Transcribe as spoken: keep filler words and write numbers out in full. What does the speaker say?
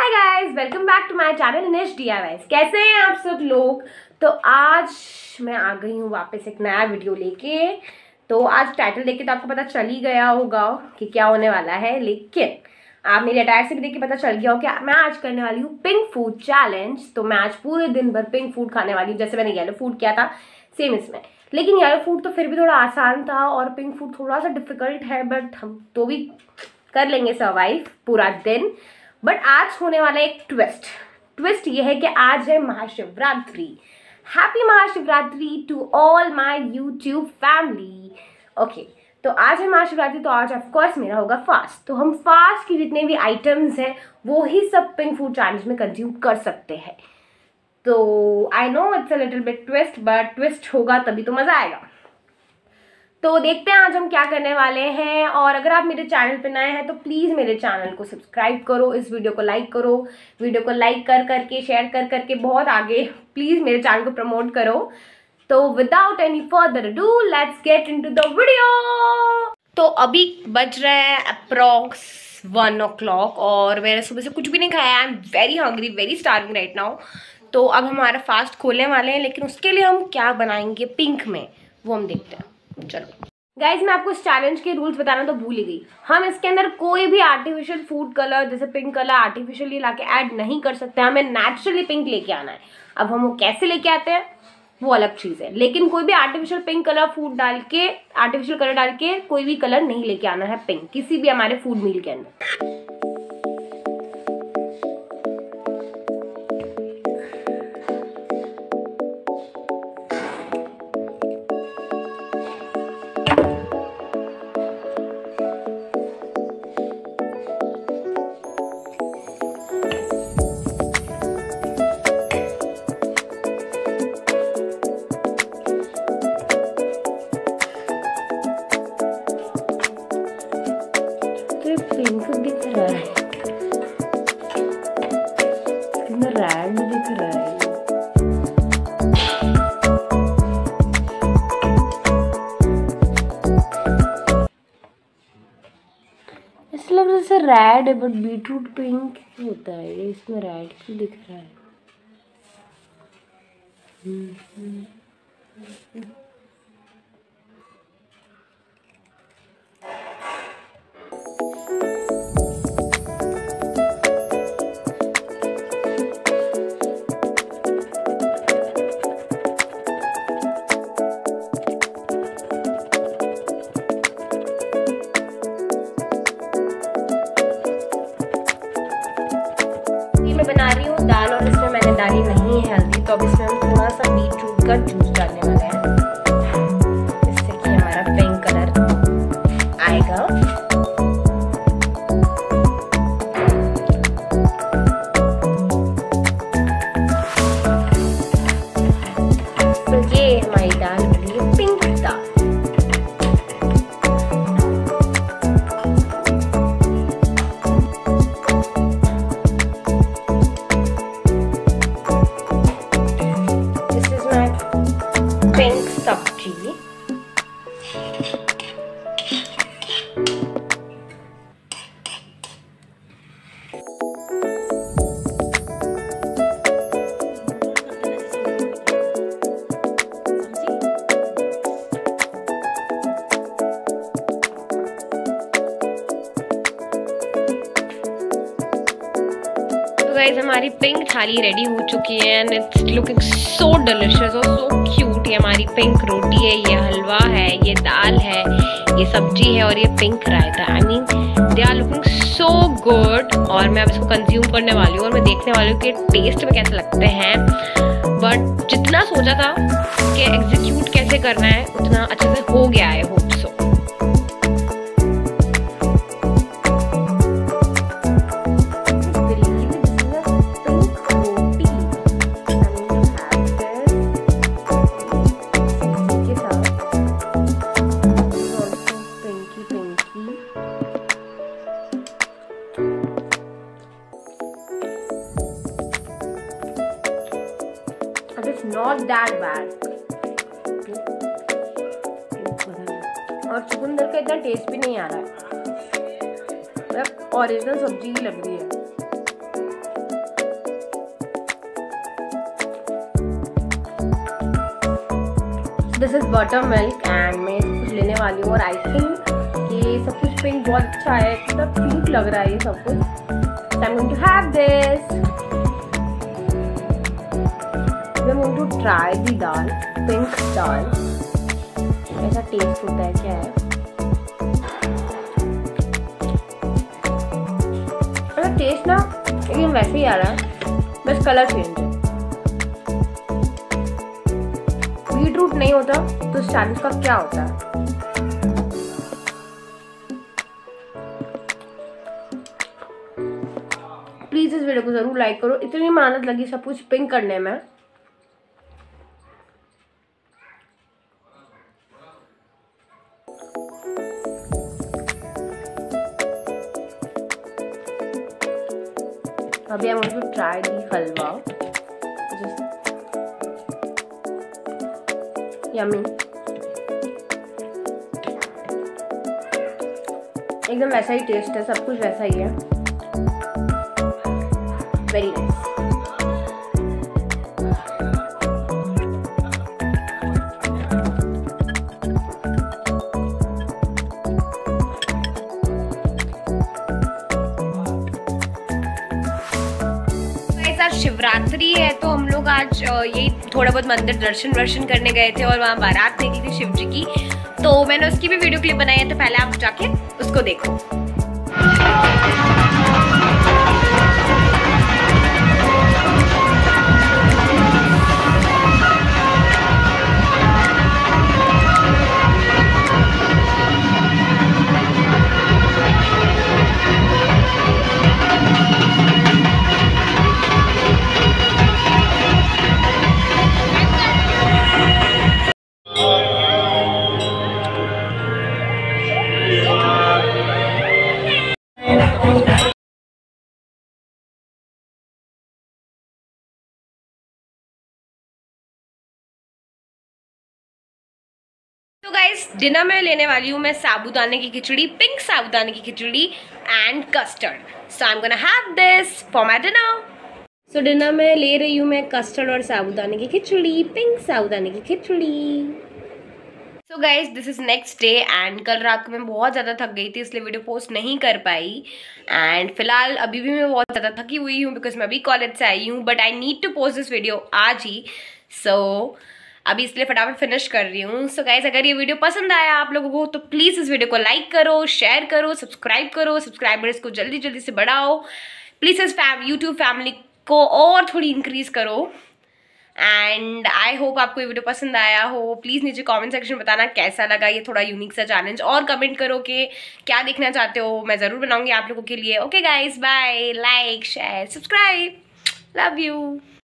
Hi guys, welcome back to my channel Nish D I Y. कैसे हैं आप सब लोग। तो आज मैं आ गई हूँ वापस एक नया वीडियो लेके। तो आज टाइटल देख के तो आपको पता चल ही गया होगा कि क्या होने वाला है, लेकिन आप मेरे अटायर से भी देख के पता चल गया हो कि मैं आज करने वाली हूँ पिंक फूड चैलेंज। तो मैं आज पूरे दिन भर पिंक फूड खाने वाली हूँ। जैसे मैंने येलो फूड किया था सेम इसमें, लेकिन येलो फूड तो फिर भी थोड़ा आसान था और पिंक फूड थोड़ा सा डिफिकल्ट है, बट हम तो भी कर लेंगे सर्वाइव पूरा दिन। बट आज होने वाला एक ट्विस्ट ट्विस्ट ये है कि आज है Mahashivratri. Happy Mahashivratri to all my YouTube family. Okay, तो आज है महाशिवरात्रि, तो आज ऑफ कोर्स मेरा होगा फास्ट। तो हम फास्ट की जितने भी आइटम्स हैं वो ही सब पिंक फूड चैलेंज में कंज्यूम कर सकते हैं। तो I know it's a little bit twist, but twist होगा तभी तो मजा आएगा। तो देखते हैं आज हम क्या करने वाले हैं। और अगर आप मेरे चैनल पे नए हैं तो प्लीज़ मेरे चैनल को सब्सक्राइब करो, इस वीडियो को लाइक करो, वीडियो को लाइक कर करके शेयर कर करके बहुत आगे प्लीज़ मेरे चैनल को प्रमोट करो। तो without any further ado let's get into the video. तो अभी बज रहे हैं अप्रॉक्स वन ओ क्लॉक और मैंने सुबह से कुछ भी नहीं खाया। I am very hungry, very starving right now. तो अब हमारा फास्ट खोलने वाले हैं, लेकिन उसके लिए हम क्या बनाएंगे पिंक में वो हम देखते हैं। चलो गाइज, मैं आपको इस चैलेंज के रूल्स बताना तो भूल ही गई। हम इसके अंदर कोई भी आर्टिफिशियल फूड कलर जैसे पिंक कलर आर्टिफिशियली लाके ऐड नहीं कर सकते। हमें नेचुरली पिंक लेके आना है। अब हम वो कैसे लेके आते हैं वो अलग चीज़ है, लेकिन कोई भी आर्टिफिशियल पिंक कलर फूड डाल के आर्टिफिशियल कलर डाल के कोई भी कलर नहीं लेके आना है पिंक किसी भी हमारे फूड मील के अंदर। पिंक दिख रहा है, रेड दिख रहा है। ऐसा लग रहा है जैसे रेड है, बट बीटरूट पिंक होता है, ये इसमें रेड क्यों दिख रहा है। हम्म हम्म मैं बना रही हूँ दाल और इसमें मैंने डाली नहीं है हल्दी। तो अब इसमें हम थोड़ा सा बीटरूट का जूस डालने वाले हैं, जिससे कि हमारा पिंक कलर आएगा। तो ये हमारी दाल बनी है पिंक दाल। पिंक सब्जी गाइस, हमारी पिंक थाली रेडी हो चुकी है and it's looking so delicious और सो क्यूट। ये हमारी पिंक रोटी है, ये हलवा है, ये दाल है, ये सब्जी है और ये पिंक रायता। I mean they are looking so good. और मैं अब इसको कंज्यूम करने वाली हूँ और मैं देखने वाली हूँ कि टेस्ट में कैसे लगते हैं। बट जितना सोचा था कि एग्जीक्यूट कैसे करना है उतना अच्छे से हो गया है, hope so. It's not that bad. और चुकंदर का इतना टेस्ट भी नहीं आ रहा है, ओरिजिनल सब्जी ही लग रही है। This is butter milk and मैं कुछ लेने वाली हूँ और आई थिंक ये सब कुछ पिंक बहुत अच्छा है, कितना पिंक लग रहा है ये सब कुछ। I am going to have this. I am going to try the dal, pink dal. ऐसा टेस्ट होता है क्या है? ऐसा टेस्ट ना लेकिन वैसे ही आ रहा है, बस कलर चेंज है। बीटरूट नहीं होता तो सैंडविच का क्या होता है? प्लीज इस वीडियो को जरूर लाइक करो, इतनी मेहनत लगी सब कुछ पिंक करने में। अभी I'm going to try the halwa, just yummy, एकदम वैसा ही टेस्ट है, सब कुछ वैसा ही है, वेरी नाइस। शिवरात्रि है तो हम लोग आज यही थोड़ा बहुत मंदिर दर्शन वर्शन करने गए थे और वहाँ बारात निकली थी शिव जी की, तो मैंने उसकी भी वीडियो क्लिप बनाई है, तो पहले आप जाके उसको देखो। तो गाइस डिनर में लेने वाली हूँ मैं साबूदाने की खिचड़ी, पिंक साबूदाने की khichdi and custard. So I am gonna have this for my dinner. So dinner में ले रही हूँ मैं कस्टर्ड और साबूदाने की खिचड़ी, पिंक साबूदाने की khichdi. So guys this is next day and कल रात को मैं बहुत ज़्यादा थक गई थी, इसलिए वीडियो पोस्ट नहीं कर पाई। एंड फिलहाल अभी भी मैं बहुत ज़्यादा थकी हुई हूँ बिकॉज मैं अभी कॉलेज से आई हूँ, but I need to post this video आज ही। सो so, अभी इसलिए फटाफट फिनिश कर रही हूँ। सो गाइज अगर ये वीडियो पसंद आया आप लोगों को तो प्लीज़ इस वीडियो को लाइक करो, शेयर करो, सब्सक्राइब करो, सब्सक्राइबर्स को जल्दी जल्दी से बढ़ाओ। प्लीज़ इस फैम यूट्यूब फैमिली को और थोड़ी इंक्रीज़ करो। एंड आई होप आपको ये वीडियो पसंद आया हो। प्लीज़ नीचे कमेंट सेक्शन में बताना कैसा लगा ये थोड़ा यूनिक सा चैलेंज, और कमेंट करो कि क्या देखना चाहते हो, मैं ज़रूर बनाऊंगी आप लोगों के लिए। Okay guys bye, like share subscribe, love you.